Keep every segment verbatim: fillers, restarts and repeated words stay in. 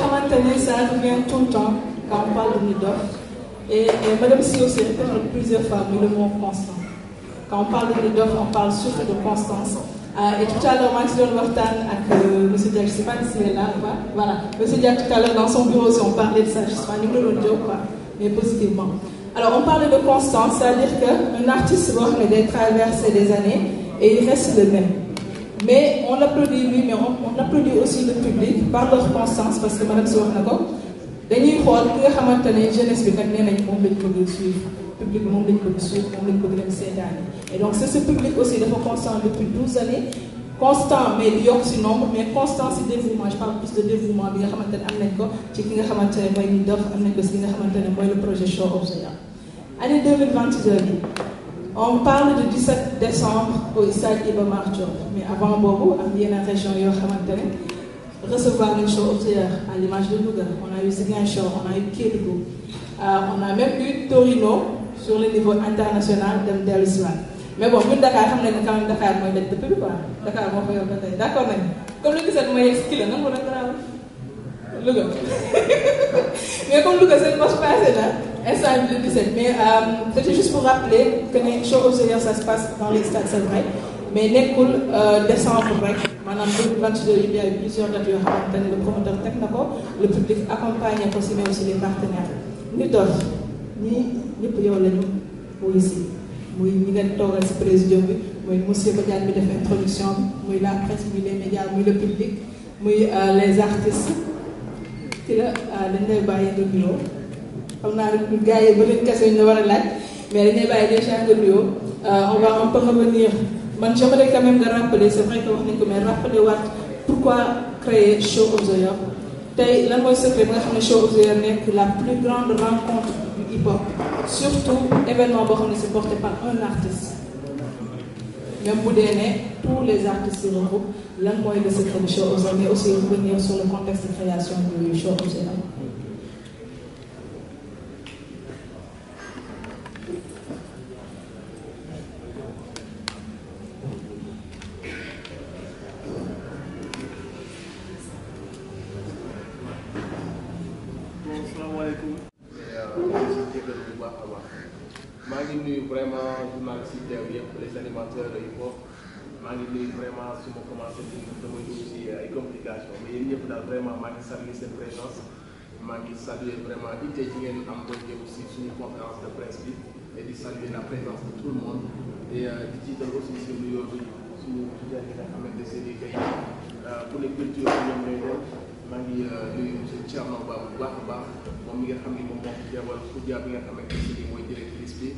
xamante ça revient tout le temps quand on parle de Niddoff et, et Madame Si aussi répète plusieurs fois mais le mot constant. Quand on parle de Niddoff, on parle surtout de constance. Euh, et tout à l'heure, Max Don Wartan avec euh, M. Diak, je ne sais pas s'il est là ou pas. Voilà, M. Diak tout à l'heure dans son bureau, si on parlait de ça, justement, nous le disons pas, mais positivement. Alors on parle de constance, c'est-à-dire qu'un artiste va traverser des années et il reste le même. Mais on applaudit lui, mais on, on applaudit aussi le public par leur constance, parce que Madame Sow n'a pas. Dañuy xool ki nga xamante ne jeunesse bi kat nee nañ moom lañ bëgg suivre public moom lañ bëgg suivre moom lañ bëgg dem seetaan et donc c'est ce public aussi dafa constant depuis douze années constant mais di yokk si nombre mais constant si dévouement je parle plus de dévouement bi nga xamante ne am nañ ko ci ki nga xamante ne mooy Niddoff am nañ ko si ki nga xamante ne mooy le projet Show of the Year. Année deux mille vingt-deux bi on parle de dix-sept décembre au stade Iba Mar Diop mais avant boobu am yeneen région yoo xamante ne recevoir une Show of the Year à l'image de Louga, on a eu Ziguinchor, on a eu Kédougou, euh, on a même eu Torino sur le niveau international de Delsiwan. Mais bon, nous Dakar, on a quand même Dakar, moi d'être depuis quoi. Dakar, moi je vais d'accord même. Comme le disait moi expliqué non, on a grave. Louga. Mais comme Louga c'est pas passé là, instant deux mille dix-sept. Mais euh, c'était juste pour rappeler que les Show of the Year ça se passe dans les stades, c'est vrai. Mais nekkul euh, décembre rek maanaam deux mille vingt-deux il y a eu plusieurs dates yoo xamante ne le promoteur teg na ko le public accompagné ko si mais aussi les partenaires Niddoff ñii ñëpp yow lañu wuyu si muy ñi ngeen toogal si présidium bi muy monsieur Badiane bi def introduction bi muy la presse muy les médias muy le public muy les artistes ci la dañ lay bàyyi nga nuyoo xam naa rek gars yi ba leen kese ñu war a laaj mais dañ lay bàyyi déjà nga nuyoo on va un peu revenir. Man, j'aimerais quand même le rappeler, c'est vrai que vous avez rappelé pourquoi créer Show of the Year. Tay lan moy secret nga xamné Show of the Year nek la plus grande rencontre du hip-hop. Surtout événement bo xamné c'est porté par un artiste. Même bu déné tous les artistes se regroupent, lan moy le secret de Show of the Year, mais aussi revenir sur le contexte de création du Show of the Year. Vraiment journaliste les animateurs de hip-hop maa ngi nuyu vraiment su ma commencé di damay dugg ci ay complications mais yéen ñëpp daal vraiment maa ngi saluer seen présence maa ngi saluer vraiment itte ci ngeen am ba ñëw ci suñu conférence de presse bi et di saluer la présence de tout le monde et di jiital aussi si nuyoo bi suñu tuddee nga xamante ne ni tey pour les cultures ñoom ñooy doon maa ngi nuyu monsieur Thierno Ba bu baax a baax moom mi nga xam ni moom moo fi teewal Koudia bi nga xamante ne ni mooy directrice bi.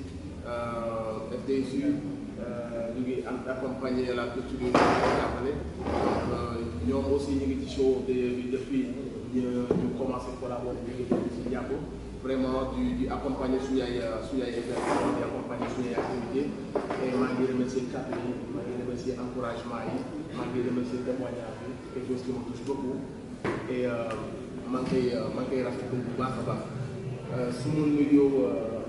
F D S U ñu ngi accompagner la culture bi jàppale ñoom aussi ñu ngi ci show bi depuis ñu commencé collaborer ñu ngi ci jàpp vraiment du di accompagner suñu ay suñu ay événements di accompagner suñu ay activités et maa ngi remercier kàddu yi maa ngi remercier encouragement yi maa ngi remercier témoignage bi quelque chose qui me touche beaucoup et maa ngi koy maa ngi koy rafetlu bu baax a baax su ma nuyoo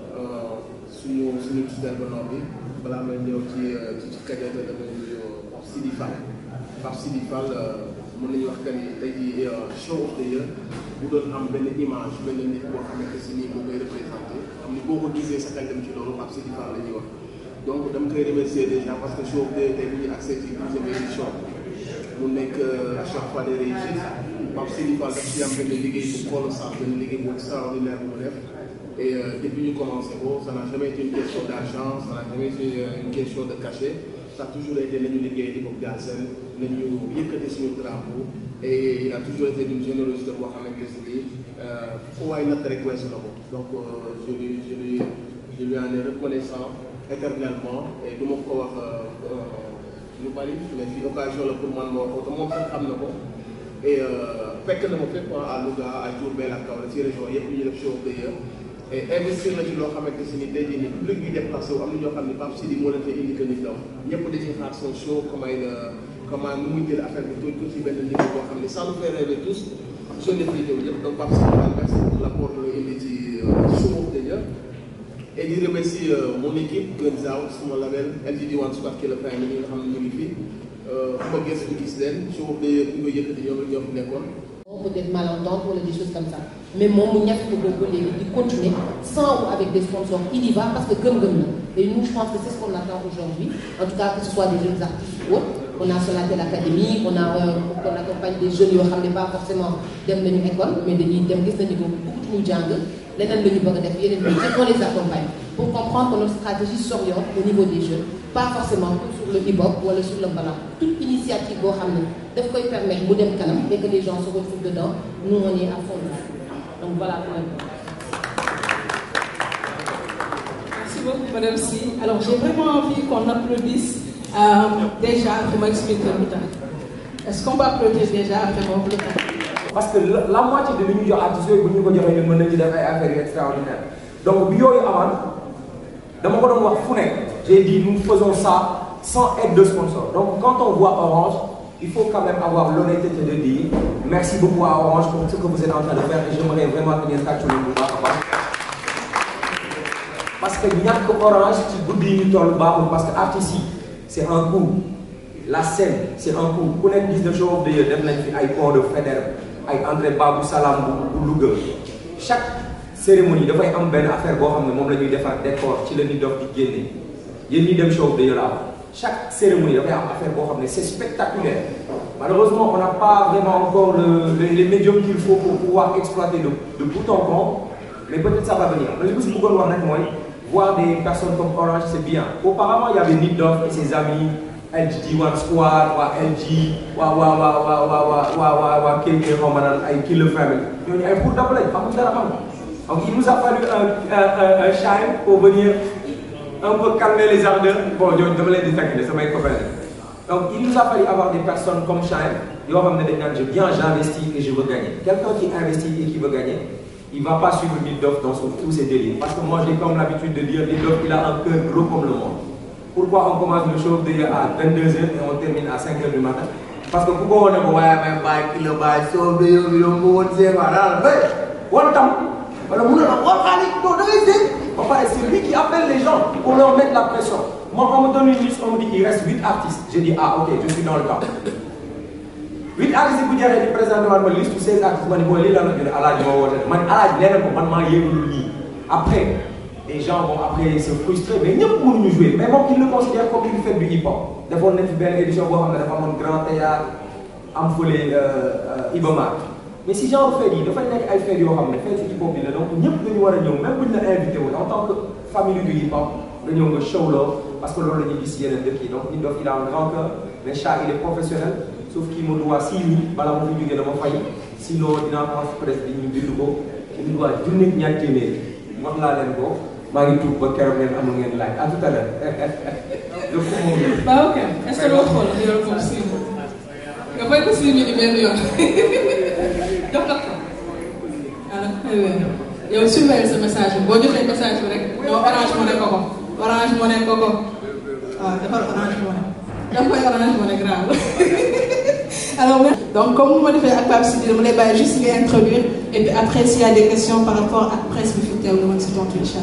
suñu suñu tuddee ba noppi balaa may ñëw ci ci ci Kajoor damay nuyoo Pape Sidi Fall Pape Sidi Fall mën nañu wax que ni tey jii Show of the Year bu doon am benn image benn nit boo xamante si nii moo koy représenté xam ni boo ko gisee sa xel dem ci loolu Pape Sidi Fall la ñuy wax donc dama koy remercier déjà parce que Show of the Year tey bu ñu accès ci douzième édition mu nekk à chaque fois des réussites Pape Sidi Fall daf ci am benn liggéey bu colossal benn liggéey bu extraordinaire bu mu def. Et euh, depuis que nous commençons, ça n'a jamais été une question d'argent, ça n'a jamais été une question de cachet. Ça a toujours été l'année de guerre, l'année de gazel, l'année de yëkkati suñu drapeau. Et il a toujours été d'une générosité pour xamante ne nii foo waay natt rek weesu na ko. Donc euh, je lui je lui je lui en ai reconnaissant éternellement et du ma ko wax lu bari mais fii occasion la pour man moo ko te moom sax xam na ko. Et fekk na ma fépp à Louga à Diourbel ak Kaolack ci région yëpp ñu def Show of the Year. Et investir na ci loo xamante si ni tey jii nii public bi déplacé wu am na ñoo xam ne Pape Sidi moo leen fay indi que Niddoff ñëpp dañuy xaar son show comment il comment nu muy jël affaire bi tuuti tuuti benn niveau boo xam ne ça nous fait rêver tous zone de frigo yëpp donc Pape Sidi daal merci pour l'apport bi nga indi ci Show of the Year et di remercier mon équipe Guns Out suma label L G D One Squad qui est le frère mi nga xam ne ñu ngi fii fu ma gëstu gis leen Show of the Year bi nga yëkkati ñoom ñoo fi nekkoon. peut-être malentente ou des choses comme ça. Mais mon mouniaf pour de continuer sans ou avec des sponsors, il y va parce que gum gum. Et nous, je pense que c'est ce qu'on attend aujourd'hui. En tout cas, que ce soit des jeunes artistes ou autres. On a Sonatel Academy, on, a, euh, on accompagne des jeunes qui ne sont pas forcément dans une école, mais des gens qui sont beaucoup de jungle. Les gens qui on les accompagne pour comprendre que notre stratégie s'oriente au niveau des jeunes, pas forcément sur le hip-hop ou sur le ballon. Toute initiative qui peut permettre de faire canam et que les gens se retrouvent dedans, nous on est à fond. Donc voilà pour l'instant. Merci beaucoup, Madame Si. Alors j'ai vraiment envie qu'on applaudisse euh, déjà pour m'expliquer le temps. Est-ce qu'on va applaudir déjà après mon temps? Parce que la, la moitié de l'unité artistes, vous nous avez dit que vous affaires extraordinaires. Donc, j'ai dit nous faisons ça sans aide de sponsor. Donc, quand on voit Orange, il faut quand même avoir l'honnêteté de dire merci beaucoup à Orange pour ce que vous êtes en train de faire et j'aimerais vraiment que vous ayez le parce que il y a que Orange qui goudit parce que artiste, c'est un coup. La scène, c'est un coup. Vous connaissez le show of the year, il pont de Federer. Ay André Babou Salam bu Louga chaque cérémonie dafay am benn affaire boo xam ne moom la ñuy defar décor ci la ñuy dox di génne yéen ñi dem show de yolaa chaque cérémonie dafay am affaire boo xam ne c'est spectaculaire. Malheureusement on n'a pas vraiment encore le, le, les médiums qu'il faut pour pouvoir exploiter de, de bout en bout, mais peut-être ça va venir. Mais li ko si bëggoon wax nag mooy voir des personnes comme Orange c'est bien. Auparavant il y avait Nitdoff et ses amis L G One Squad, wa L G, wa wa wa wa wa wa wa wa wa K K Romanan, ay Kill Family. ñooñu ay pour d'appeler, xamuñ dara xam. Donc il nous a fallu un un un un shine pour venir un peu calmer les ardeurs. Bon, ñooñu dama leen di taquiner samay copains. Donc il nous a fallu avoir des personnes comme Shine, yoo xam ne dañ naan je viens, j'investis et je veux gagner. Quelqu'un qui investit et qui veut gagner, il ne va pas suivre Nitdoff dans son, tous ses délires. Parce que moi j'ai comme l'habitude de dire Nitdoff il a un cœur gros comme le monde. Pourquoi on commence le show à vingt-deux heures et on termine à cinq heures du matin? Parce que pourquoi on est au même bail, qui le bail, show de yo, yo, yo, c'est voilà, mais, one time, voilà, on a c'est lui qui appelle les gens pour leur mettre la pression. Moi, on me donne une liste, on me dit qu'il reste huit artistes. J'ai dit, ah, ok, je suis dans le temps. huit artistes, vous direz, ils présentent ma liste, seize artistes, je dis, là, à la après, les gens vont après se frustrer, mais nous pouvons nous jouer. Mais moi, qui le considère comme une fête du hip-hop. Des fois, on a une belle édition, on a un grand théâtre, on fait Ibomar. Mais si j'en fais, il faut que faire du hip-hop. Donc, nous pouvons nous même pour nous inviter en tant que famille du hip-hop, nous avons show love, parce que l'on a dit ici, il y a un qui. Donc, il a un grand cœur, mais Chat, il est professionnel, sauf qu'il me doit six mille, il m'a fait du failli. Sinon, il a un presque une vidéo, il doit donner une année. Moi, là, je suis tout pour faire un peu de like. À tout à l'heure. Bah, ok. Est-ce que l'autre rôle est le possible? Il n'y a pas de possible de bien. Donc, il y a aussi ce message. Bon, je fais un message. Non, Orange Money Coco. Orange Money Coco. Ah, c'est pas Orange Money. Il y a pas Orange Money grave. Alors, donc, comme vous m'avez fait avec Pape Sidi, je vais juste les introduire. Et puis après, s'il y a des questions par rapport à la presse, il faut que vous me dites ton Twitch.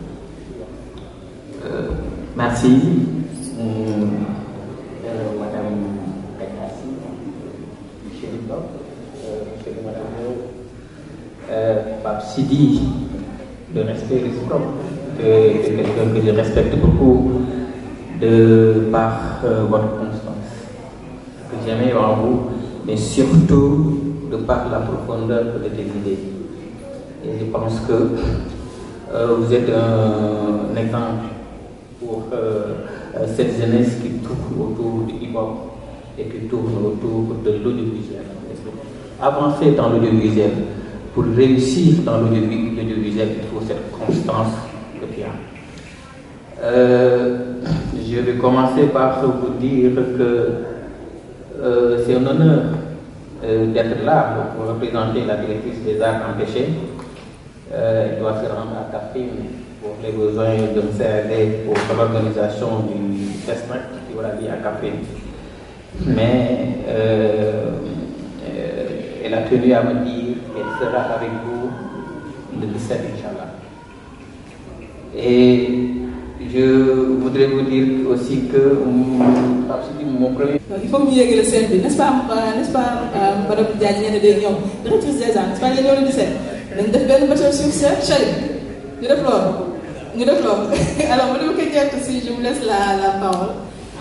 Merci, euh, euh, Madame Bekassi, Monsieur Nitdoff, euh, Monsieur et Madame euh, Pape Sidi, de respect réciproque, que quelqu'un que je respecte beaucoup de par euh, votre constance, que j'aimais en vous, mais surtout de par la profondeur de tes idées. Et je pense que euh, vous êtes un, un exemple pour euh, cette jeunesse qui tourne autour du hip-hop et qui tourne autour de l'audiovisuel. Avancer dans l'audiovisuel, pour réussir dans l'audiovisuel, il faut cette constance que tu as. Euh, je vais commencer par vous dire que euh, c'est un honneur euh, d'être là pour représenter la directrice des arts empêchés. Euh, elle doit se rendre à Catherine pour les besoins de me servir pour l'organisation du festival qui aura lieu à Capri. Mais euh, euh, elle a tenu à me dire qu'elle sera avec vous le dix-sept, Inch'Allah. Et je voudrais vous dire aussi que mon premier. Il faut mieux que le C N B, n'est-ce pas, euh, n'est-ce pas, euh, Madame Diagne de Lyon, directrice des ans, n'est-ce pas, il y a le lycée. Nous devons mettre sur ce chef. Nous devons. Nous devons. Alors, Madame Diagne aussi, je vous laisse la, la parole.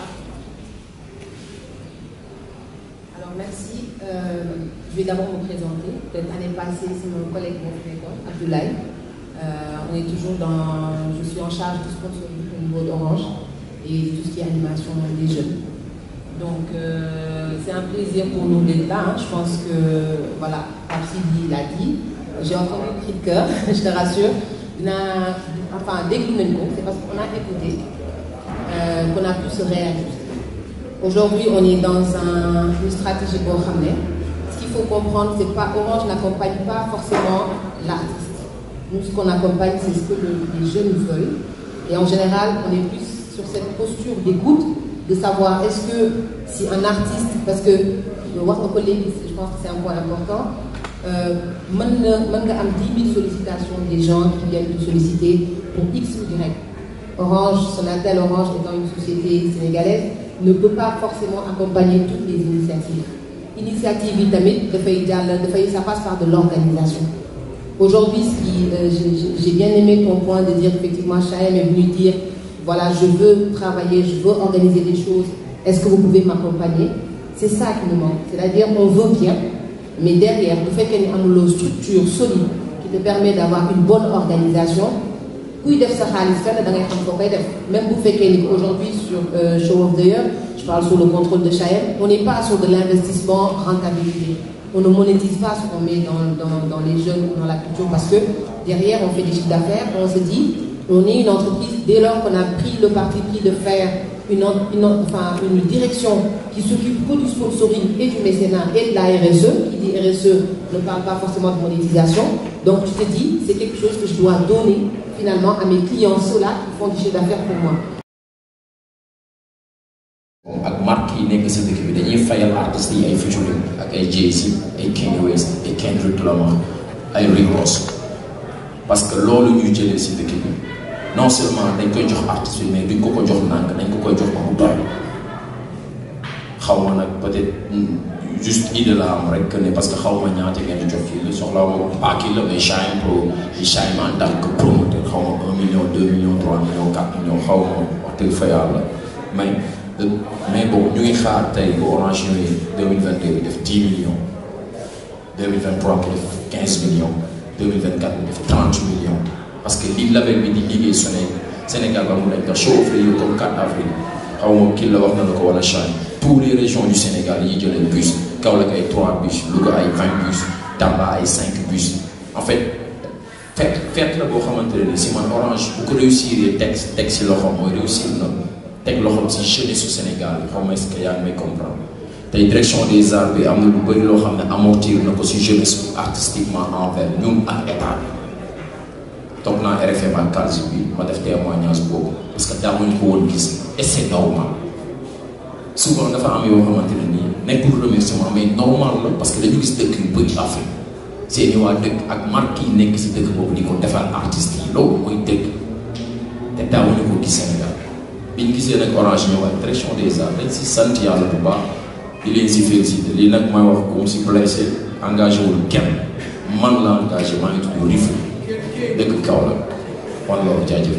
Alors, merci. Euh, je vais d'abord me présenter. Peut-être l'année passée, c'est mon collègue Abdoulaye. Euh, on est toujours dans. Je suis en charge du sponsoring au niveau d'Orange et tout ce qui est animation des jeunes. Donc, euh, c'est un plaisir pour nous d'être là. Hein. Je pense que, voilà, Papsidi l'a dit. J'ai entendu un cri de cœur, je te rassure. A, enfin, dès que nous c'est parce qu'on a écouté euh, qu'on a pu se réajuster. Aujourd'hui, on est dans un, une stratégie pour ramener. Ce qu'il faut comprendre, c'est pas Orange n'accompagne pas forcément l'artiste. Nous, ce qu'on accompagne, c'est ce que le, les jeunes veulent. Et en général, on est plus sur cette posture d'écoute, de savoir est-ce que si un artiste, parce que le voir nos collègues, je pense que c'est un point important, euh, même à dix mille sollicitations des gens qui viennent nous solliciter pour X ou Y. Orange, Sonatel Orange étant une société sénégalaise, ne peut pas forcément accompagner toutes les initiatives. Initiative tamit, ça passe par de l'organisation. Aujourd'hui, euh, j'ai bien aimé ton point de dire effectivement, Chahem est venu dire voilà, je veux travailler, je veux organiser des choses, est-ce que vous pouvez m'accompagner? C'est ça qui nous manque. C'est-à-dire qu'on veut bien, mais derrière, le fait qu'il y ait une structure solide qui te permet d'avoir une bonne organisation, même vous faites qu'aujourd'hui sur euh, Show of the Year, je parle sous le contrôle de Chahem, on n'est pas sur de l'investissement rentabilité. On ne monétise pas ce qu'on met dans, dans, dans les jeunes ou dans la culture parce que derrière on fait des chiffres d'affaires, on se dit on est une entreprise dès lors qu'on a pris le parti pris de faire une, une, enfin, une direction qui s'occupe que du sponsoring et du mécénat et de la R S E, qui dit R S E ne parle pas forcément de monétisation, donc tu te dis c'est quelque chose que je dois donner finalement à mes clients, ceux-là qui font du chiffre d'affaires pour moi. ak marque yi nekk si dëkk bi dañuy fayal artistes yi ay featuring ak ay Jay-Z ay Kanye West ay Kendrick Lamar ay Rick Ross parce que loolu ñuy jëlee si dëkk bi non seulement dañ koy jox artistes yi mais duñ ko ko jox nànk dañ ko koy jox ba mu doy xaw ma nag peut-être juste idée la am rek que ne parce que xaw ma ñaata ngeen di jox kii la soxla ma pas kii la mais Chahem Pro yi Chahem en tant que promoteur xaw ma un million deux millions trois millions quatre millions xaw ma wax dëgg fa yàlla mais. mais bon ñu ngi xaar tey bu Orange ñëwee deux mille vingt deux bi def dix millions deux mille vingt trois bi def quinze millions deux mille vingt quatre bi def trente millions parce que li label bi di liggéey Sénégal ba mu dañ ko show of the year comme quatre avril xaw ma kii la wax na la ko wala Chahem tous les régions du Sénégal yi jëlee bus Kaolack ay trois bus Louga ay vingt bus Tamba ay cinq bus en fait fête fête la boo xamante ne si man Orange bu ko réussir teg teg si loxo mooy réussir na teg loxoom si jeunesse su Sénégal xaw ma est-ce que yaa ngi may comprendre tey direction des arts bi am na lu bëri loo xam ne amortir na ko si jeunesse artistiquement envers ñun ak état bi toog naa R F M ak Kalsi bi ma def témoignage boobu parce que daamuñu ko woon gis et c'est normal souvent dafa am yoo xamante ne nii nekkul remerciement mais normal la parce que dañu gis dëkk yu bëri Afrique seeni waa dëkk ak marque yi nekk si dëkk boobu di ko defal artistes yi loolu mooy dëkk te daamuñu ko gis Sénégal. bi ñu gisee nag Orange ñëwaat direction des arts dañ si sant yàlla bu baax di leen si félicité lii nag mooy wax comme si blessé engagé wul kenn man la engagé maa ngi tudd Rifou dëkk Kaolack wan loolu jaajëf.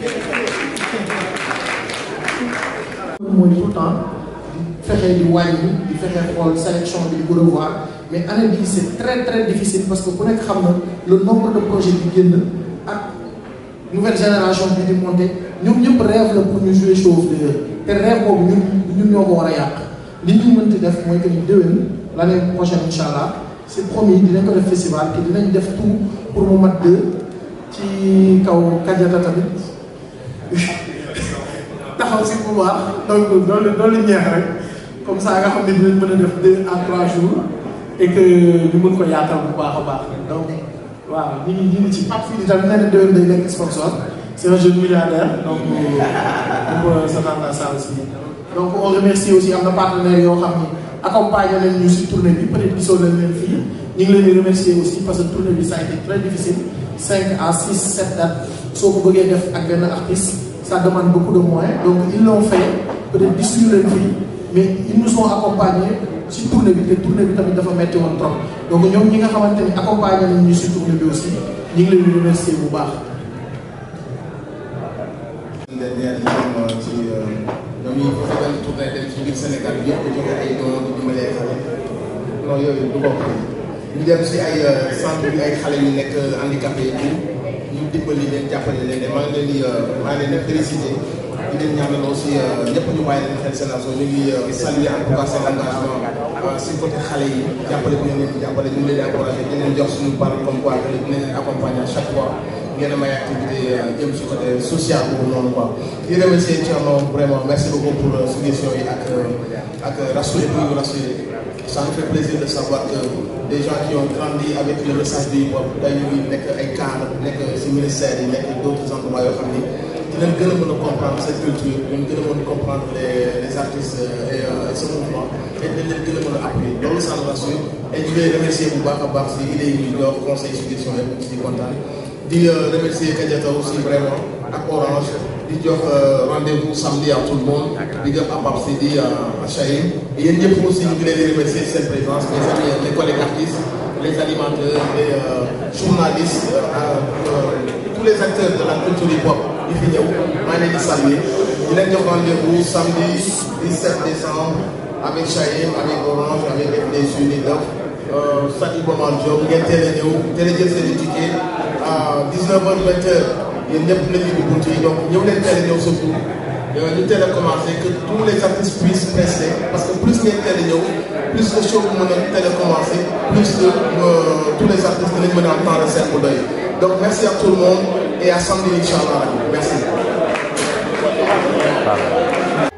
mooy tout le temps di fexe di wàññi di fexe xool sélection bi di ko revoir mais année bii c'est très très difficile parce que ku nekk xam na le nombre de projets bi génn ak nouvelle génération bi di monter. ñoom ñëpp rêve la pour ñu jouer Show of the Year te rêve boobu ñun ñun ñoo ko war a yàq li ñuy mënti def mooy que ni déwén l'année prochaine incha allah c'est promis dinañ ko def festival te dinañ def tout pour mu mat deux ci kaw Kadiata tamit taxaw si bu baax donc loolu loolu ñeex rek comme ça nga xam ne dinañ mën a def deux à trois jours et que ñu mën ko yaatal bu baax a baax donc waaw ñu ngi ñu ngi ci Pape Fidi tamit nee na déwén day nekk sponsor. C'est un jeune milliardaire, donc on peut s'attendre à ça aussi. Donc on remercie aussi nos partenaires qui ont accompagné nous sur la tournée, peut-être qu'ils sont les mêmes filles. Nous les remercions aussi parce que la tournée ça a été très difficile. cinq à six, sept dates. Si vous voulez faire avec un artiste, ça demande beaucoup de moyens. Donc ils l'ont fait, peut-être distribuer le prix, mais ils nous ont accompagnés sur tournée bi, te tournée bi tamit dafa metti woon trop. Donc ñoom ñi nga xamante ni accompagné nañ ñu sur tournée bi aussi ñu ngi leen di remercier bu baax. ñoom ñi ko defal tournée dem ci biir Sénégal yëpp joxe ay dons di dimbali ay xale non yooyu du bokk ñu dem si ay centre bi ay xale yu nekk handicapé yi ñu dimbali leen jàppale leen maa ngi leen di maa ngi leen di félicité di leen ñaanal aussi ñëpp ñu bàyyi leen xel seen asso ñu ngi saluer en tout cas seen engagement si côté xale yi jàppale bi ñu leen di jàppale ñu leen di encouragé di leen jox suñu parole comme quoi que dinañ leen accompagner à chaque fois ngeen am ay activité jëm si côté social boobu noonu quoi di remercier Thierno vraiment merci beaucoup pour suggestion yi ak ak rassurer pour nous rassurer ça nous fait plaisir de savoir que des gens qui ont grandi avec le message du hip hop dañu nekk ay cadre nekk si ministère yi nekk d'autres endroits yoo xam ni dinañ gën a mën a comprendre cette culture dinañ gën a mën a comprendre les les artistes et ce mouvement et dinañ leen gën a mën a appuyer loolu ça nous rassure et ñu ngi remercier bu baax a baax si idée yi ñu jox conseil suggestion yëpp si kontaan di remercier Kadiata aussi vraiment ak Orange di jox rendez-vous samedi à tout le monde di jox à Pape Sidi à Chahim et yéen ñëpp aussi ñu ngi leen di remercier seen présence les amis les collègues artistes les animateurs les journalistes tous les acteurs de la culture hip hop yi fi ñëw maa ngi leen di saluer di leen jox rendez-vous samedi dix-sept décembre avec Chahim avec Orange avec F D S Uni Dof Sati Boman Diop ngeen teel a ñëw teel a jël seen ticket à dix-neuf heures vingt heures yéen ñëpp nañu di bunt yi donc ñëw leen teel a ñëw surtout ñu teel a commencé que tous les artistes puissent prester parce que plus ngeen teel a ñëw plus le show bu mën a teel a commencé plus que tous les artistes dinañ mën a am temps de scène bu doy donc merci à tout le monde et à samedi inchallah merci.